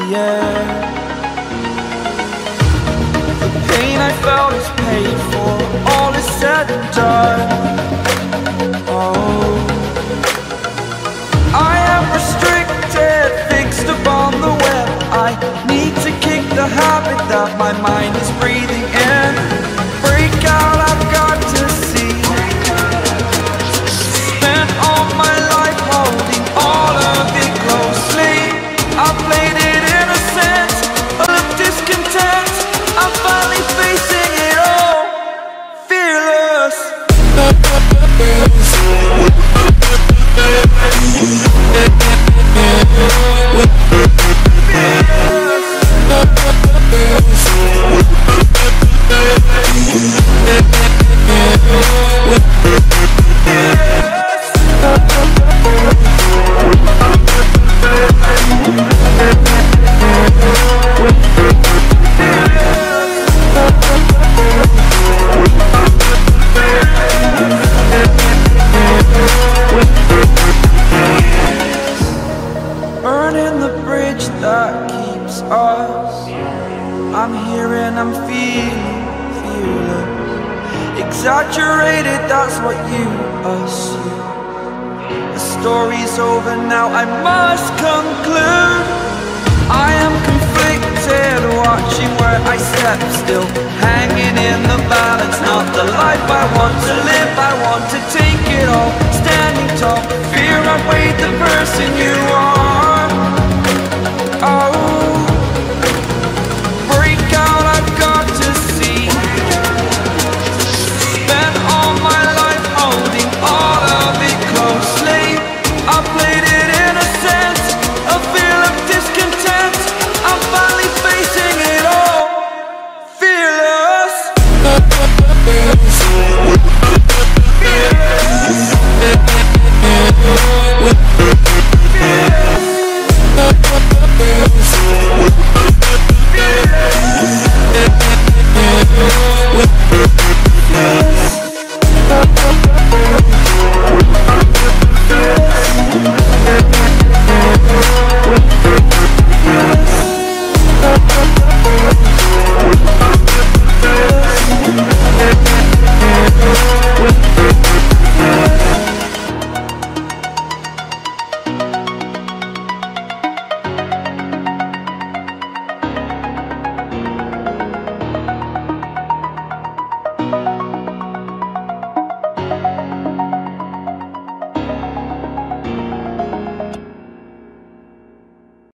air. The pain I felt is paid for, all is said and done. Oh, I am restricted, fixed upon the web. I need to kick the habit that my mind is breathing in. Break out, I've got to see. Spent all my life holding all of it closely. I played it innocent, full of discontent. I'm finally facing it all, fearless. Burning the bridge that keeps us. I'm here and I'm feeling fearless. Exaggerated, that's what you assume. The story's over now, I must conclude. I am conflicted, watching where I step still, hanging in the balance. Not the life I want to live, I want to take it all. Standing tall, fear outweighed the person you are. Oh, break out, I've got to see. Spent all my life holding all of it closely. I played it innocent, a feel of discontent. I'm finally facing it all, fearless. Fearless.